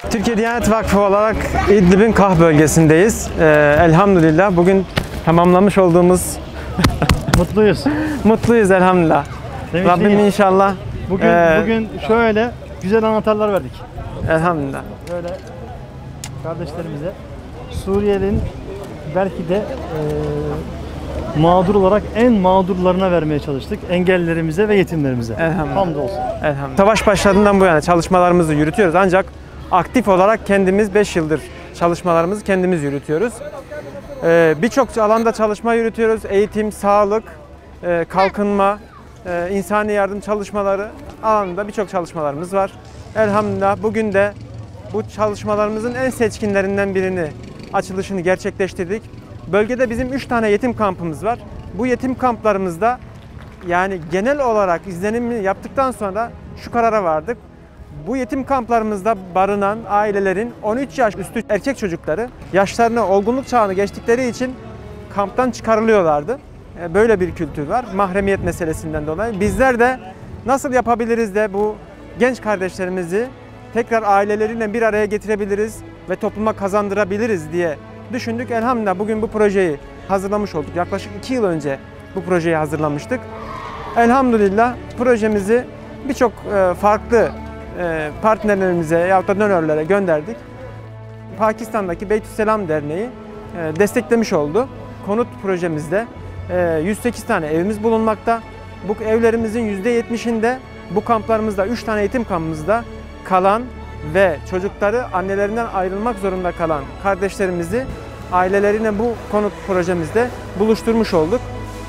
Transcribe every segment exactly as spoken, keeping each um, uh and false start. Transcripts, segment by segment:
Türkiye Diyanet Vakfı olarak İdlib'in Kah bölgesindeyiz. Ee, elhamdülillah bugün tamamlamış olduğumuz Mutluyuz. mutluyuz elhamdülillah. Demiştin Rabbim ya, inşallah. Bugün e, bugün şöyle güzel anahtarlar verdik. Elhamdülillah. Böyle kardeşlerimize Suriye'nin belki de e, mağdur olarak en mağdurlarına vermeye çalıştık. Engellilerimize ve yetimlerimize. Elhamdülillah. Hamdolsun. Elhamdülillah. Savaş başladığından bu yana çalışmalarımızı yürütüyoruz ancak aktif olarak kendimiz beş yıldır çalışmalarımızı kendimiz yürütüyoruz. Ee, Birçok alanda çalışma yürütüyoruz. Eğitim, sağlık, e, kalkınma, e, insani yardım çalışmaları alanında birçok çalışmalarımız var. Elhamdülillah bugün de bu çalışmalarımızın en seçkinlerinden birini, açılışını gerçekleştirdik. Bölgede bizim üç tane yetim kampımız var. Bu yetim kamplarımızda yani genel olarak izlenimini yaptıktan sonra şu karara vardık. Bu yetim kamplarımızda barınan ailelerin on üç yaş üstü erkek çocukları yaşlarını, olgunluk çağını geçtikleri için kamptan çıkarılıyorlardı. Böyle bir kültür var mahremiyet meselesinden dolayı. Bizler de nasıl yapabiliriz de bu genç kardeşlerimizi tekrar aileleriyle bir araya getirebiliriz ve topluma kazandırabiliriz diye düşündük. Elhamdülillah bugün bu projeyi hazırlamış olduk. Yaklaşık iki yıl önce bu projeyi hazırlamıştık. Elhamdülillah projemizi birçok farklı partnerlerimize yahut da donörlere gönderdik. Pakistan'daki Beytüsselam Derneği desteklemiş oldu. Konut projemizde yüz sekiz tane evimiz bulunmakta. Bu evlerimizin yüzde yetmişinde bu kamplarımızda, üç tane eğitim kampımızda kalan ve çocukları annelerinden ayrılmak zorunda kalan kardeşlerimizi aileleriyle bu konut projemizde buluşturmuş olduk.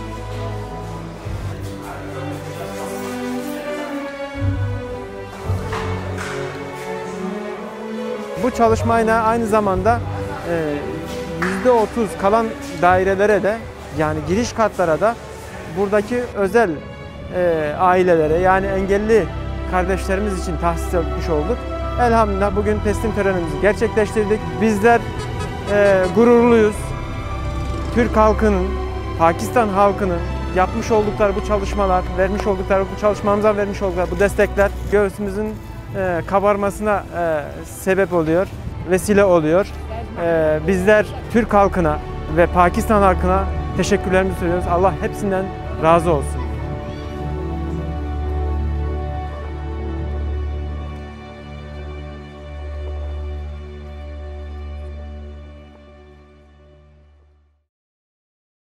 Bu çalışmayla aynı zamanda yüzde otuz kalan dairelere de yani giriş katlara da buradaki özel e, ailelere yani engelli kardeşlerimiz için tahsis etmiş olduk. Elhamdülillah bugün teslim törenimizi gerçekleştirdik. Bizler e, gururluyuz. Türk halkının, Pakistan halkının yapmış oldukları bu çalışmalar, vermiş oldukları bu çalışmamıza vermiş oldukları bu destekler göğsümüzün e, kabarmasına e, sebep oluyor, vesile oluyor. E, bizler Türk halkına ve Pakistan halkına teşekkürlerimizi söylüyoruz. Allah hepsinden razı olsun.